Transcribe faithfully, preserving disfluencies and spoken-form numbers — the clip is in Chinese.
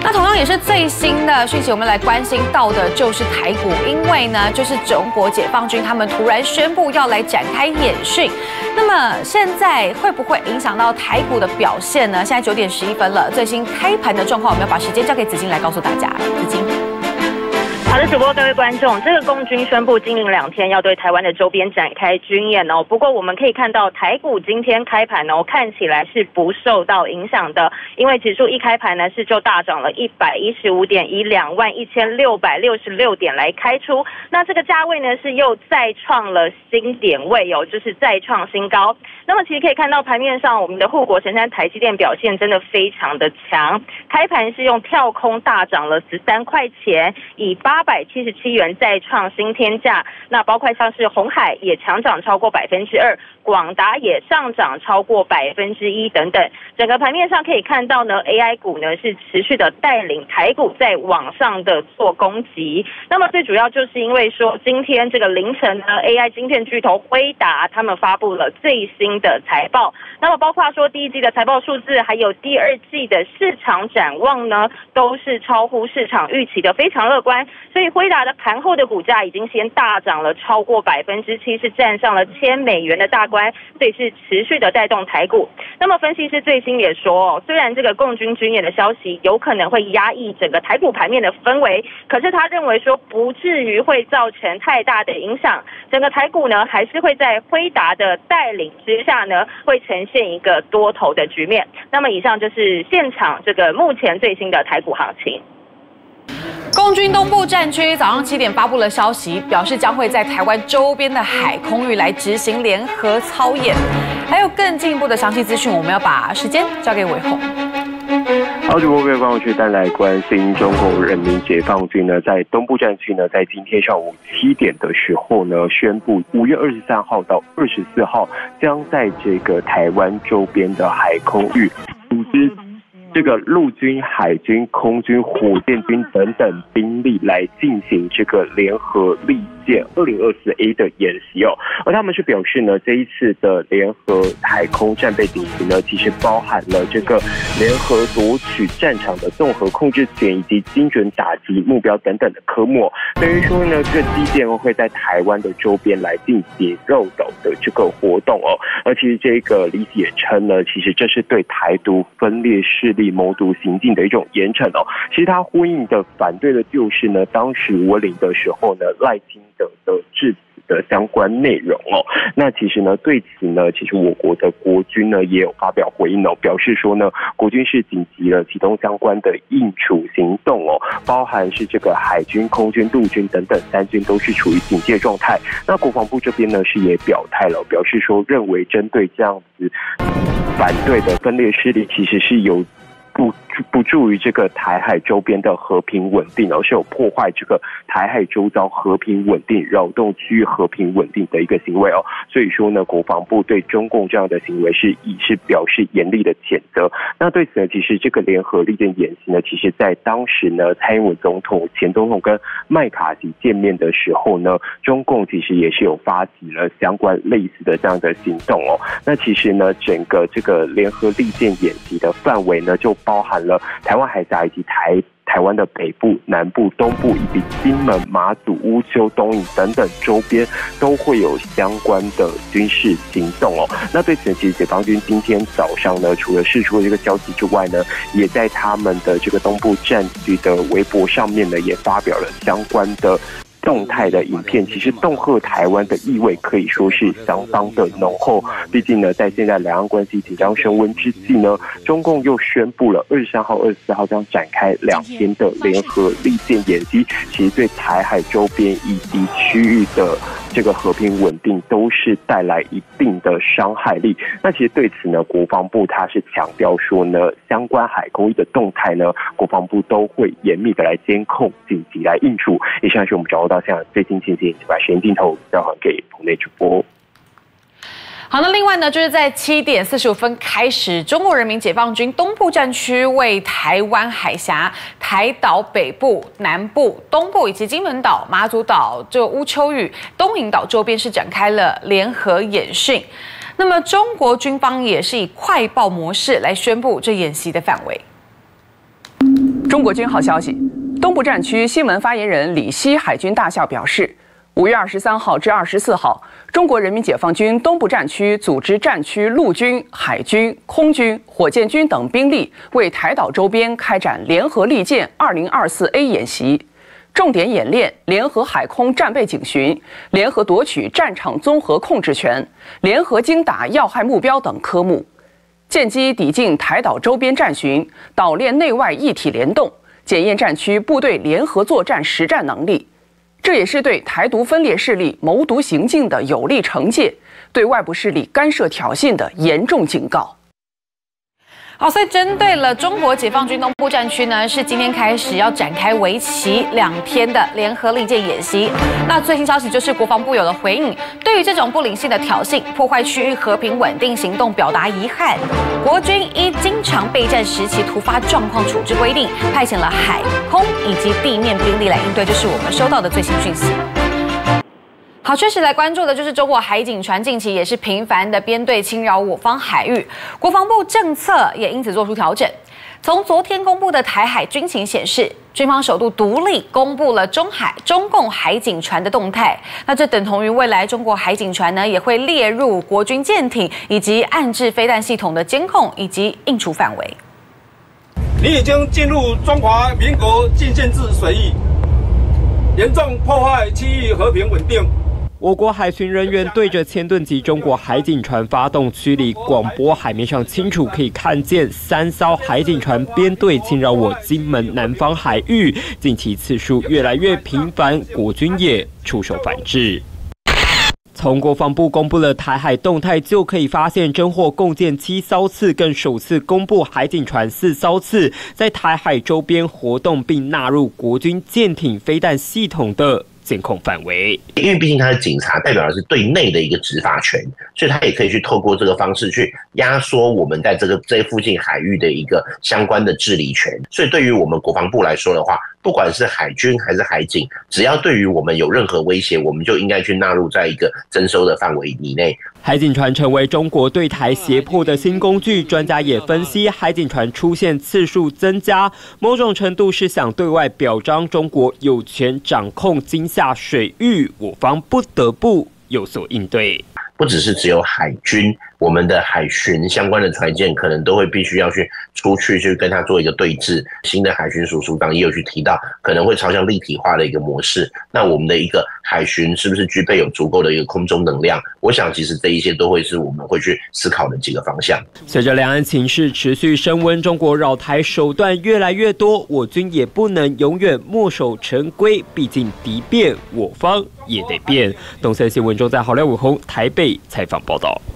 那同样也是最新的讯息，我们来关心到的就是台股，因为呢，就是中国解放军他们突然宣布要来展开演训，那么现在会不会影响到台股的表现呢？现在九点十一分了，最新开盘的状况，我们要把时间交给子金来告诉大家。子金。 好的，主播各位观众，这个共军宣布今明两天要对台湾的周边展开军演哦。不过我们可以看到台股今天开盘哦，看起来是不受到影响的，因为指数一开盘呢是就大涨了一百一十五点，以两万一千六百六十六点来开出。那这个价位呢是又再创了新点位哦，就是再创新高。那么其实可以看到盘面上，我们的护国神山台积电表现真的非常的强，开盘是用跳空大涨了十三块钱，以八。 八百七十七元再创新天价，那包括像是鸿海也强涨超过百分之二，广达也上涨超过百分之一等等。整个盘面上可以看到呢 ，A I 股呢是持续的带领台股在往上的做攻击。那么最主要就是因为说，今天这个凌晨呢 ，A I 晶片巨头辉达他们发布了最新的财报，那么包括说第一季的财报数字，还有第二季的市场展望呢，都是超乎市场预期的，非常乐观。 所以辉达的盘后的股价已经先大涨了超过百分之七，是站上了千美元的大关，所以是持续的带动台股。那么分析师最新也说，哦，虽然这个共军军演的消息有可能会压抑整个台股盘面的氛围，可是他认为说不至于会造成太大的影响，整个台股呢还是会在辉达的带领之下呢，会呈现一个多头的局面。那么以上就是现场这个目前最新的台股行情。 共军东部战区早上七点发布了消息，表示将会在台湾周边的海空域来执行联合操演。还有更进一步的详细资讯，我们要把时间交给伟鸿。 好，主播各位观众去带来关心中国人民解放军呢，在东部战区呢，在今天上午七点的时候呢，宣布五月二十三号到二十四号将在这个台湾周边的海空域组织。 这个陆军、海军、空军、火箭军等等兵力来进行这个联合利剑二零二四 A 的演习哦，而他们是表示呢，这一次的联合海空战备演习呢，其实包含了这个联合夺取战场的综合控制权以及精准打击目标等等的科目，等于说呢，这个基建会在台湾的周边来进行绕岛的这个活动哦，而其实这个李也称呢，其实这是对台独分裂势力 谋独行径的一种严惩哦，其实他呼应的反对的就是呢，当时我领的时候呢，赖清德的致辞的相关内容哦。那其实呢，对此呢，其实我国的国军呢也有发表回应哦，表示说呢，国军是紧急了启动相关的应处行动哦，包含是这个海军、空军、陆军等等三军都是处于警戒状态。那国防部这边呢是也表态了，表示说认为针对这样子反对的分裂势力，其实是有 不不助于这个台海周边的和平稳定，而是有破坏这个台海周遭和平稳定、扰动区域和平稳定的一个行为哦。所以说呢，国防部对中共这样的行为是以是表示严厉的谴责。那对此呢，其实这个联合利剑演习呢，其实在当时呢，蔡英文总统、前总统跟麦卡锡见面的时候呢，中共其实也是有发起了相关类似的这样的行动哦。那其实呢，整个这个联合利剑演习的范围呢，就 包含了台湾海峡以及台台湾的北部、南部、东部以及金门、马祖、乌丘、东引等等周边都会有相关的军事行动哦。那对此，其实解放军今天早上呢，除了释出了这个消息之外呢，也在他们的这个东部战区的微博上面呢，也发表了相关的 动态的影片，其实恫吓台湾的意味可以说是相当的浓厚。毕竟呢，在现在两岸关系紧张升温之际呢，中共又宣布了二十三号、二十四号将展开两天的联合利剑演习，其实对台海周边以及区域的这个和平稳定都是带来一定的伤害力。那其实对此呢，国防部他是强调说呢，相关海空域的动态呢，国防部都会严密的来监控，紧急来应处。以上是我们掌握到现在最新情形，把时间镜头交还给棚内主播。 好，那另外呢，就是在七点四十五分开始，中国人民解放军东部战区为台湾海峡、台岛北部、南部、东部以及金门岛、马祖岛、这个乌丘屿、东引岛周边是展开了联合演训。那么，中国军方也是以快报模式来宣布这演习的范围。 中国军号消息，东部战区新闻发言人李希海军大校表示，五月二十三号至二十四号，中国人民解放军东部战区组织战区陆军、海军、空军、火箭军等兵力为台岛周边开展联合利剑二零二四 A 演习，重点演练联合海空战备警巡、联合夺取战场综合控制权、联合精打要害目标等科目。舰机抵近台岛周边战巡，岛链内外一体联动，检验战区部队联合作战实战能力。这也是对台独分裂势力谋独行径的有力惩戒，对外部势力干涉挑衅的严重警告。 好，所以针对了中国解放军东部战区呢，是今天开始要展开为期两天的联合利剑演习。那最新消息就是国防部有了回应，对于这种不理性的挑衅、破坏区域和平稳定行动表达遗憾。国军依经常备战时期突发状况处置规定，派遣了海空以及地面兵力来应对，这是我们收到的最新讯息。好，确实来关注的就是中国海警船近期也是频繁的编队侵扰我方海域，国防部政策也因此做出调整。从昨天公布的台海军情显示，军方首度独立公布了中海中共海警船的动态，那这等同于未来中国海警船呢也会列入国军舰艇以及岸置飞弹系统的监控以及应处范围。 你已经进入中华民国禁限制水域，严重破坏区域和平稳定。 我国海巡人员对着千吨级中国海警船发动驱离广播，海面上清楚可以看见三艘海警船编队侵扰我金门南方海域，近期次数越来越频繁，国军也出手反制。从国防部公布了台海动态，就可以发现侦获共建七艘次，更首次公布海警船四艘次在台海周边活动，并纳入国军舰艇飞弹系统的监控范围。 因为毕竟他是警察，代表的是对内的一个执法权，所以他也可以去透过这个方式去压缩我们在这个这附近海域的一个相关的治理权。所以对于我们国防部来说的话，不管是海军还是海警，只要对于我们有任何威胁，我们就应该去纳入在一个征收的范围以内。 海警船成为中国对台胁迫的新工具，专家也分析，海警船出现次数增加，某种程度是想对外表彰中国有权掌控今夏水域，我方不得不有所应对。 不只是只有海军，我们的海巡相关的船舰可能都会必须要去出去去跟他做一个对峙。新的海巡署署长也有去提到，可能会朝向立体化的一个模式。那我们的一个海巡是不是具备有足够的一个空中能量？我想其实这一些都会是我们会去思考的几个方向。 随着两岸情势持续升温，中国扰台手段越来越多，我军也不能永远墨守成规，毕竟敌变，我方也得变。东森新闻中在郝廖伟宏台北采访报道。